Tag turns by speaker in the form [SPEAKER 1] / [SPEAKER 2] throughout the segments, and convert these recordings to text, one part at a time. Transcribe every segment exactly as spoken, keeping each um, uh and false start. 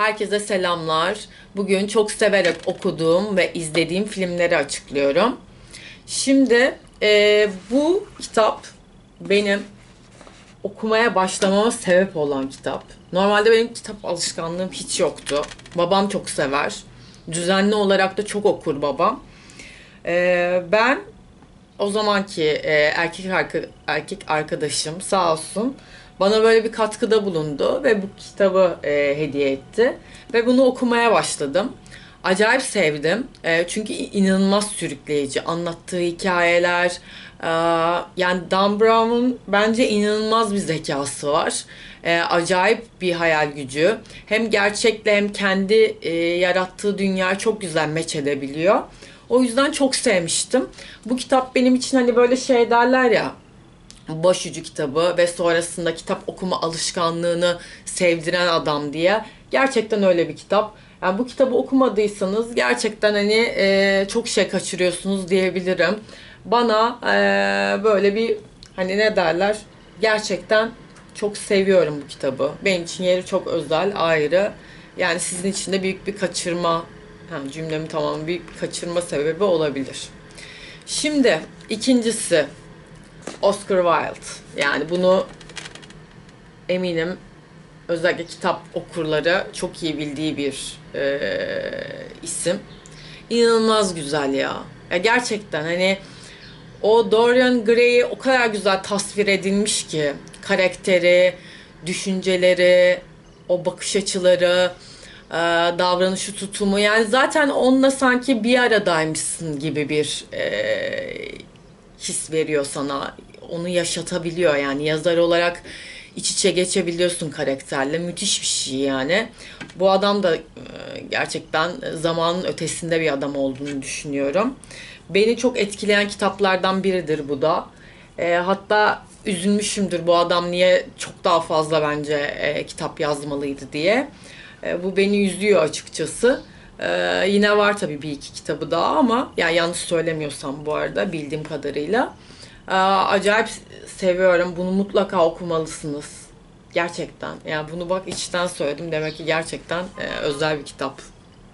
[SPEAKER 1] Herkese selamlar. Bugün çok severek okuduğum ve izlediğim filmleri açıklıyorum. Şimdi e, bu kitap benim okumaya başlamama sebep olan kitap. Normalde benim kitap alışkanlığım hiç yoktu. Babam çok sever. Düzenli olarak da çok okur babam. E, ben o zamanki e, erkek arka, erkek arkadaşım sağ olsun bana böyle bir katkıda bulundu ve bu kitabı e, hediye etti ve bunu okumaya başladım. Acayip sevdim. E, çünkü inanılmaz sürükleyici. Anlattığı hikayeler, e, yani Dan Brown'un bence inanılmaz bir zekası var. E, acayip bir hayal gücü. Hem gerçekle hem kendi e, yarattığı dünyayı çok güzel meç edebiliyor. O yüzden çok sevmiştim. Bu kitap benim için hani böyle şey derler ya, başucu kitabı ve sonrasında kitap okuma alışkanlığını sevdiren adam diye. Gerçekten öyle bir kitap. Yani bu kitabı okumadıysanız gerçekten hani e, çok şey kaçırıyorsunuz diyebilirim. Bana e, böyle bir hani ne derler, gerçekten çok seviyorum bu kitabı. Benim için yeri çok özel, ayrı. Yani sizin için de büyük bir kaçırma, hem cümlemi tamamı büyük bir kaçırma sebebi olabilir. Şimdi ikincisi Oscar Wilde. Yani bunu eminim özellikle kitap okurları çok iyi bildiği bir e, isim. İnanılmaz güzel ya. Ya gerçekten hani o Dorian Gray'i o kadar güzel tasvir edilmiş ki, karakteri, düşünceleri, o bakış açıları, e, davranışı, tutumu, yani zaten onunla sanki bir aradaymışsın gibi bir e, his veriyor sana. Onu yaşatabiliyor, yani yazar olarak iç içe geçebiliyorsun karakterle. Müthiş bir şey yani. Bu adam da e, gerçekten zamanın ötesinde bir adam olduğunu düşünüyorum. Beni çok etkileyen kitaplardan biridir bu da. E, hatta üzülmüşümdür, bu adam niye çok daha fazla bence e, kitap yazmalıydı diye. E, bu beni üzüyor açıkçası. E, yine var tabii bir iki kitabı daha ama yani yanlış söylemiyorsam bu arada, bildiğim kadarıyla. E, acayip seviyorum. Bunu mutlaka okumalısınız. Gerçekten. Yani bunu bak içten söyledim. Demek ki gerçekten e, özel bir kitap.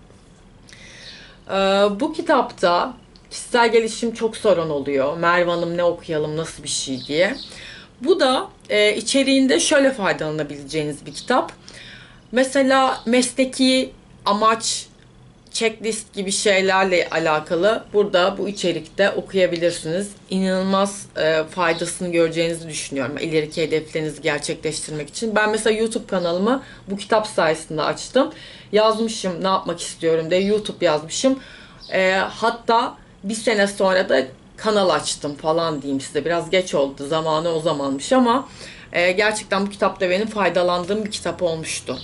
[SPEAKER 1] E, bu kitapta kişisel gelişim çok sorun oluyor. Merve Hanım ne okuyalım, nasıl bir şey diye. Bu da e, içeriğinde şöyle faydalanabileceğiniz bir kitap. Mesela mesleki amaç, checklist gibi şeylerle alakalı burada bu içerikte okuyabilirsiniz. İnanılmaz e, faydasını göreceğinizi düşünüyorum ileriki hedeflerinizi gerçekleştirmek için. Ben mesela YouTube kanalımı bu kitap sayesinde açtım. Yazmışım ne yapmak istiyorum diye, YouTube yazmışım. E, hatta bir sene sonra da kanal açtım falan diyeyim size. Biraz geç oldu, zamanı o zamanmış ama e, gerçekten bu kitapta benim faydalandığım bir kitap olmuştu.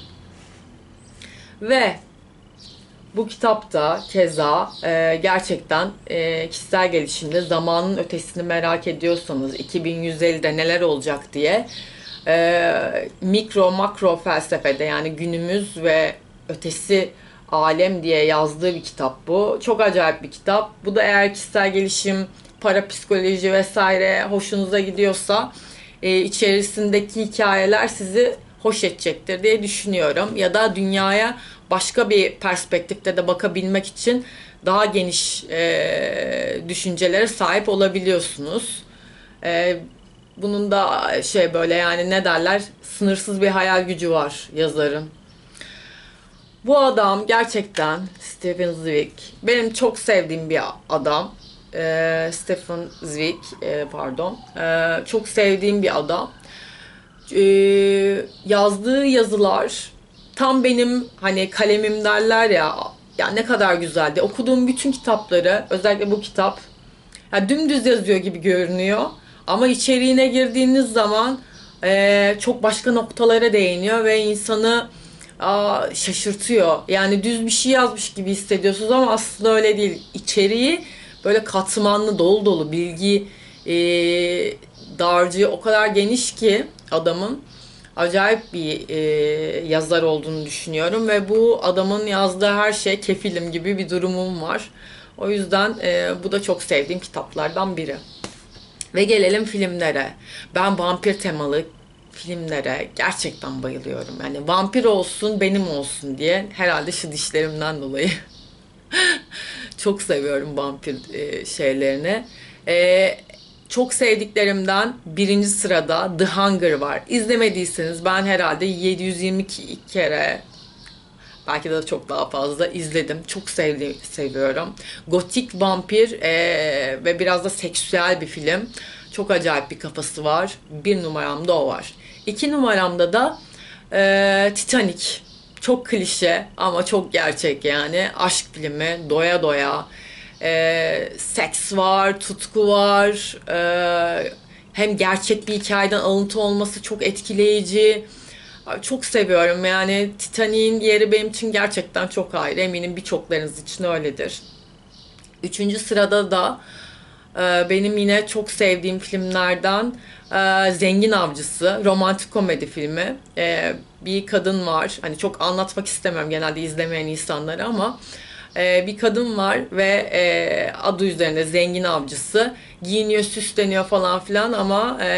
[SPEAKER 1] Ve bu kitapta keza e, gerçekten e, kişisel gelişimde zamanın ötesini merak ediyorsanız, iki bin yüz ellide neler olacak diye, e, mikro makro felsefede, yani günümüz ve ötesi alem diye yazdığı bir kitap bu. Çok acayip bir kitap. Bu da eğer kişisel gelişim, parapsikoloji vesaire hoşunuza gidiyorsa e, içerisindeki hikayeler sizi hoş edecektir diye düşünüyorum. Ya da dünyaya başka bir perspektifte de bakabilmek için daha geniş e, düşüncelere sahip olabiliyorsunuz. E, bunun da şey böyle, yani ne derler, sınırsız bir hayal gücü var yazarın. Bu adam gerçekten Stephen Zweig. Benim çok sevdiğim bir adam. E, Stephen Zweig, e, pardon. E, çok sevdiğim bir adam. E, yazdığı yazılar tam benim hani kalemim derler ya. Ya ne kadar güzeldi. Okuduğum bütün kitapları, özellikle bu kitap, ya dümdüz yazıyor gibi görünüyor. Ama içeriğine girdiğiniz zaman e, çok başka noktalara değiniyor ve insanı aa, şaşırtıyor. Yani düz bir şey yazmış gibi hissediyorsunuz ama aslında öyle değil. İçeriği böyle katmanlı, dolu dolu bilgi e, dağarcığı o kadar geniş ki adamın. Acayip bir e, yazar olduğunu düşünüyorum ve bu adamın yazdığı her şey kefilim gibi bir durumum var. O yüzden e, bu da çok sevdiğim kitaplardan biri. Ve gelelim filmlere. Ben vampir temalı filmlere gerçekten bayılıyorum. Yani vampir olsun benim olsun diye, herhalde şu dişlerimden dolayı. Çok seviyorum vampir e, şeylerini. E, Çok sevdiklerimden birinci sırada The Hunger var. İzlemediyseniz, ben herhalde yedi yüz yirmi iki kere, belki de çok daha fazla izledim. Çok sevdi, seviyorum. Gotik vampir e, ve biraz da seksüel bir film. Çok acayip bir kafası var. Bir numaramda o var. İki numaramda da e, Titanic. Çok klişe ama çok gerçek yani. Aşk filmi, doya doya. E, seks var, tutku var. E, hem gerçek bir hikayeden alıntı olması çok etkileyici. Çok seviyorum yani. Titanic'in yeri benim için gerçekten çok ayrı. Eminim birçoklarınız için öyledir. Üçüncü sırada da e, benim yine çok sevdiğim filmlerden e, Zengin Avcısı. Romantik komedi filmi. E, bir kadın var. Hani çok anlatmak istemem genelde izlemeyen insanları ama e, bir kadın var ve e, adı üzerinde Zengin Avcısı. Giyiniyor, süsleniyor falan filan ama e,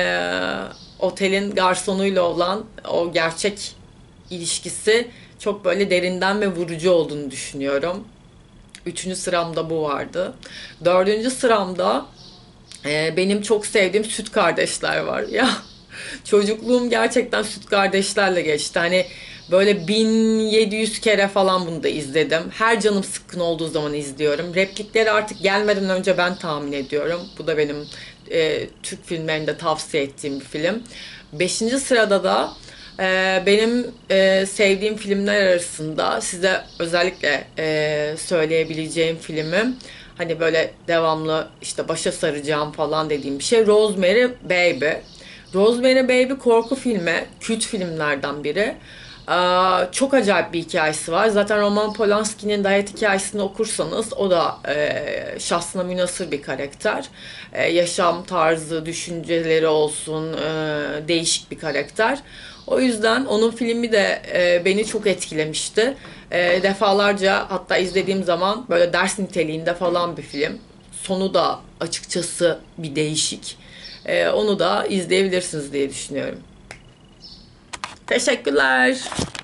[SPEAKER 1] otelin garsonuyla olan o gerçek ilişkisi çok böyle derinden ve vurucu olduğunu düşünüyorum. Üçüncü sıramda bu vardı. Dördüncü sıramda e, benim çok sevdiğim Süt Kardeşler var. Ya çocukluğum gerçekten Süt Kardeşlerle geçti. Hani böyle bin yedi yüz kere falan bunu da izledim. Her canım sıkkın olduğu zaman izliyorum. Replikleri artık gelmeden önce ben tahmin ediyorum. Bu da benim e, Türk filmlerinde tavsiye ettiğim bir film. Beşinci sırada da e, benim e, sevdiğim filmler arasında size özellikle e, söyleyebileceğim filmim, hani böyle devamlı işte başa saracağım falan dediğim bir şey, Rosemary Baby. Rosemary Baby korku filmi, kült filmlerden biri. Ee, çok acayip bir hikayesi var. Zaten Roman Polanski'nin de hayat hikayesini okursanız, o da e, şahsına münhasır bir karakter. E, yaşam tarzı, düşünceleri olsun, e, değişik bir karakter. O yüzden onun filmi de e, beni çok etkilemişti. E, defalarca hatta izlediğim zaman böyle ders niteliğinde falan bir film. Sonu da açıkçası bir değişik. E, onu da izleyebilirsiniz diye düşünüyorum. Teşekkürler.